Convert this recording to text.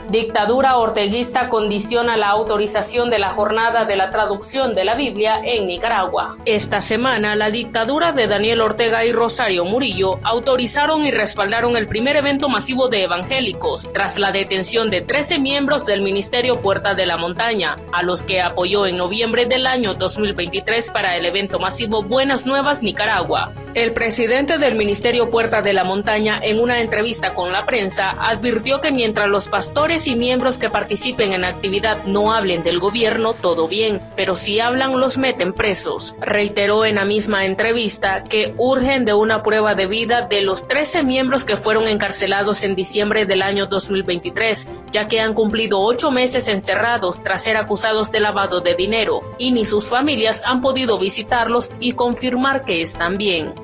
Dictadura orteguista condiciona la autorización de la jornada de la traducción de la Biblia en Nicaragua. Esta semana, la dictadura de Daniel Ortega y Rosario Murillo autorizaron y respaldaron el primer evento masivo de evangélicos, tras la detención de 13 miembros del Ministerio Puerta de la Montaña, a los que apoyó en noviembre del año 2023 para el evento masivo Buenas Nuevas Nicaragua. El presidente del Ministerio Puerta de la Montaña, en una entrevista con la prensa, advirtió que mientras los pastores y miembros que participen en la actividad no hablen del gobierno, todo bien, pero si hablan los meten presos. Reiteró en la misma entrevista que urgen de una prueba de vida de los 13 miembros que fueron encarcelados en diciembre del año 2023, ya que han cumplido 8 meses encerrados tras ser acusados de lavado de dinero, y ni sus familias han podido visitarlos y confirmar que están bien.